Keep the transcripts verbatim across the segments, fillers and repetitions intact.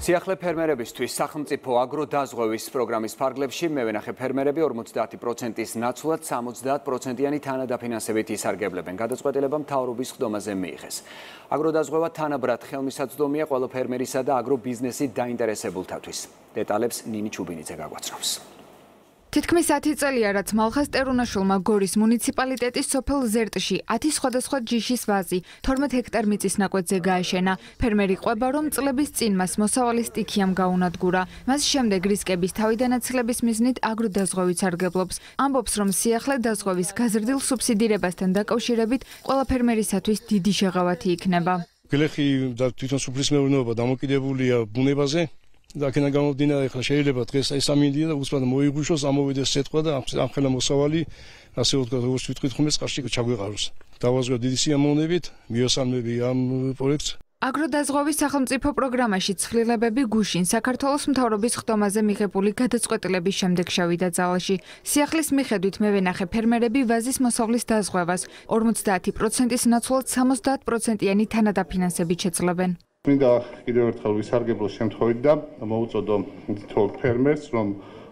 სიახლე ფერმერებისთვის სახელმწიფო აგროდაზღვევის პროგრამის ფარგლებში მევენახე ფერმერები ორმოცდაათი პროცენტის ნაცვლად სამოცდაათ პროცენტიანი თანადაფინანსებით ისარგებლებენ. გადაწყვეტილება მთავრობის ხდომაზე მიიღეს. აგროდაზღვევა თანაბრად ხელმისაწვდომია ყველა ფერმერისა და აგრობიზნესით დაინტერესებულთათვის. დეტალებს ნინი ჩუბინიძე გაგვაცნობს. თითქმის ათი წელია, რაც მალხაზ ტერუნაშვილმა გორის მუნიციპალიტეტის სოფელ ზერტში ათი სხვადასხვა ჯიშის ვაზი თორმეტ ჰექტარ მიწის ნაკვეთზე გააშენა. ფერმერი ყვება, რომ წლების წინ მას მოსავალი სტიქიამ გაუნადგურა. მას შემდეგ რისკების თავიდანაცილების მიზნით აგროდაზღვევით სარგებლობს. ამბობს, რომ სიახლე დაზღვევის გაზრდილ სუბსიდირებასთან დაკავშირებით ყველა ფერმერისათვის დიდი შეღავათი იქნება. გლეხი და თვითონ სოფლის მეურნეობა დამოკიდებულია ბუნებაზე. და აქედან გამომდინარე, ახლა შეიძლება დღეს ეს ამინდია და უცბად მოიგუშოს, ამოვიდეს სიტყვა და ამ ხელა მოსავალი, ასე ვთქვათ, როგორც ვიტყვით ხომ ეს ყარში ჩაგვეყაროს. დავაზღვევ დიდი სიამოვნებით, მიესალმები ამ პროექტს. აგროდაზღვევის სახელმწიფო პროგრამაში ცვლილებები გუშინ საქართველოს მთავრობის ხდომაზე მიღებული გადაწყვეტილების შემდეგ შევიდა ძალაში. სიახლის მიხედვით მევენახე ფერმერები ვაზის მოსავლის დაზღვევას ორმოცდაათი პროცენტის ნაცვლად სამოცდაათ პროცენტიანი თანადაფინანსებით შეძლებენ. მინდა კიდევ ერთხელ ვისარგებლო შემთხვევით და მოუწოდო თითოეულ ფერმერს, რომ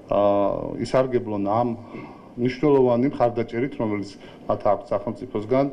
ისარგებლონ ამ მნიშვნელოვანი მხარდაჭერით, რომელიც მათ აქვს სახელმწიფოსგან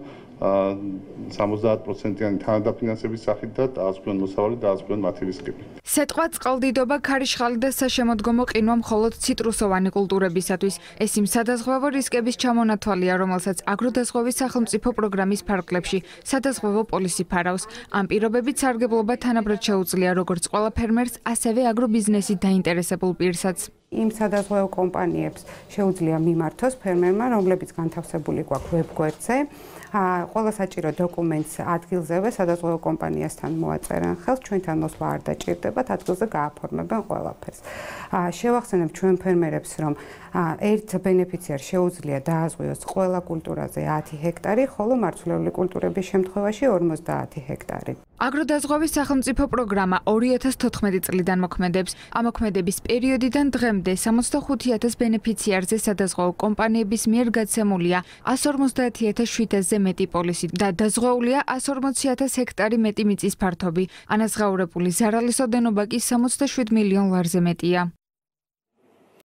სამოცდაათ პროცენტიანი თანადაფინანსების სახით და დაასკვენ მოსავალი, დაასკვენ მათი რისკები. სეტყვა, წყალდიდობა, ქარიშხალი და საშემოდგომო ყინვა მხოლოდ ციტრუსოვანი კულტურებისათვის. ეს იმ სადაზღვევო რისკების ჩამონათვალია, რომელსაც აგროდაზღვევის სახელმწიფო პროგრამის ფარგლებში სადაზღვევო პოლისი ფარავს. ამ პირობებით სარგებლობა თანაბრად შეუძლია როგორც ყველა ფერმერს, ასევე აგრობიზნესით დაინტერესებულ პირსაც. იმ სადაზღვევო კომპანიებს შეუძლია მიმართოს ფერმერმა, რომლებიც განთავსებული გვაქვს ვებგვერდზე. ყველა საჭირო დოკუმენტს ადგილზევე სადაზღვევო კომპანიასთან მოაწერენ ხელს, ჩვენთან მოსვლა არ დაჭირდებათ, ადგილზე გააფორმებენ ყველაფერს. შევახსენებ ჩვენ ფერმერებს, რომ ერთ ბენეფიციარს შეუძლია დააზღვიოს ყველა კულტურაზე ათი ჰექტარი, ხოლო მარცვლეული კულტურების შემთხვევაში ორმოცდაათი ჰექტარი. აგროდაზღვევის სახელმწიფო პროგრამა ორი ათას თოთხმეტი წლიდან მოქმედებს. ამოქმედების პერიოდიდან დღემდე სამოცდახუთი ათას ბენეფიციარზე სადაზღვევო კომპანიების მიერ გაცემულია ასი ორმოცდაათი ათას შვიდასზე მეტი პოლისი და დაზღვეულია ასი ორმოცი ათას ჰექტარი მეტი მიწის ფართობი. ანაზღაურებული ზარალის ოდენობა კი სამოცდაშვიდ მილიონ ლარზე მეტია.